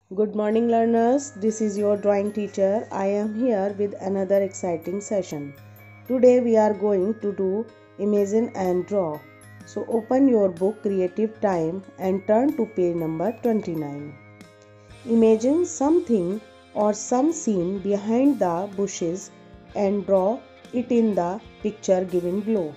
Good morning learners, this is your drawing teacher. I am here with another exciting session. Today we are going to do imagine and draw. So open your book Creative Time and turn to page number 29. Imagine something or some scene behind the bushes and draw it in the picture given below.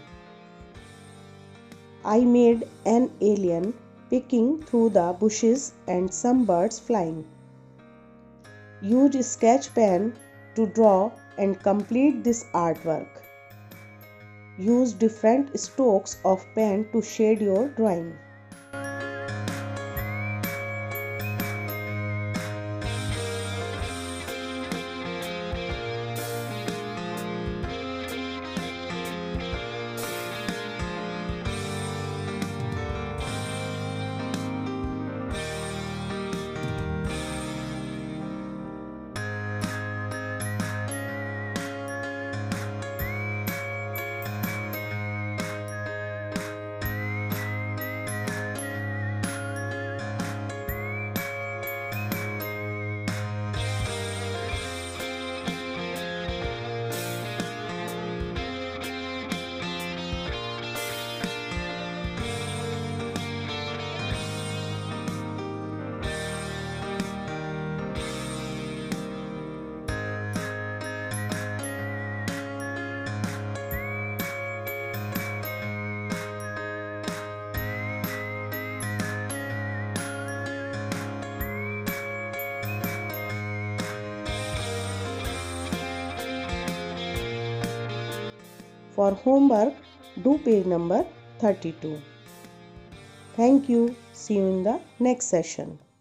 I made an alien peeking through the bushes and some birds flying. Use sketch pen to draw and complete this artwork. Use different strokes of pen to shade your drawing. For homework, do page number 32. Thank you. See you in the next session.